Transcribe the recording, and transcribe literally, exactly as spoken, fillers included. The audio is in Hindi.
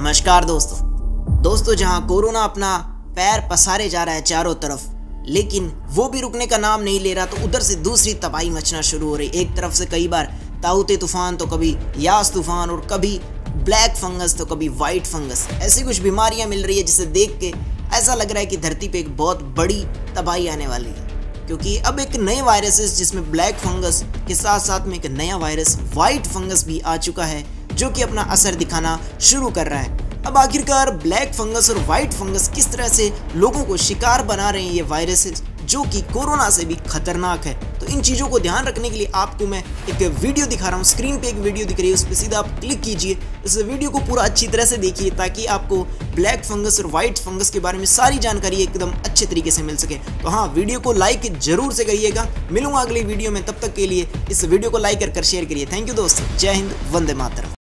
नमस्कार दोस्तों दोस्तों जहां कोरोना अपना पैर पसारे जा रहा है चारों तरफ, लेकिन वो भी रुकने का नाम नहीं ले रहा, तो उधर से दूसरी तबाही मचना शुरू हो रही। एक तरफ से कई बार ताउते तूफान, तो कभी यास तूफान, और कभी ब्लैक फंगस, तो कभी वाइट फंगस, ऐसी कुछ बीमारियां मिल रही है जिसे देख के ऐसा लग रहा है कि धरती पे एक बहुत बड़ी तबाही आने वाली है। क्योंकि अब एक नए वायरसेस जिसमें ब्लैक फंगस के साथ साथ में एक नया वायरस वाइट फंगस भी आ चुका है, जो कि अपना असर दिखाना शुरू कर रहा है। अब आखिरकार ब्लैक फंगस और वाइट फंगस किस तरह से लोगों को शिकार बना रहे हैं ये वायरसेस, जो कि कोरोना से भी खतरनाक है। तो इन चीज़ों को ध्यान रखने के लिए आपको मैं एक वीडियो दिखा रहा हूँ। स्क्रीन पे एक वीडियो दिख रही है, उस पर सीधा आप क्लिक कीजिए। इस वीडियो को पूरा अच्छी तरह से देखिए ताकि आपको ब्लैक फंगस और वाइट फंगस के बारे में सारी जानकारी एकदम अच्छे तरीके से मिल सके। तो हाँ, वीडियो को लाइक जरूर से करिएगा। मिलूंगा अगली वीडियो में, तब तक के लिए इस वीडियो को लाइक कर शेयर करिए। थैंक यू दोस्तों, जय हिंद, वंदे मातरम।